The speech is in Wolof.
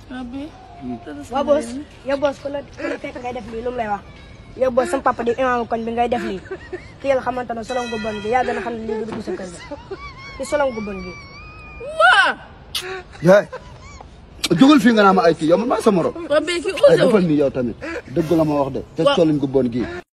Abi. Wa boss, yow boss ko la fekk ngay def lii lu mu lay wax. Yow boss sama papa di imam koñ bi ngay def lii. Ki yàlla xamante ne solom gu bon gi yaa gën a xam ne lii du dugg sa kër ga. Ki solom gu bon gi. Waa. yaay jógal fii nga naa ma ay kii yow man maa sa morom. Waa bee ki ay osé defal nii yow tamit dëgg la ma wax de te solin gu bon gii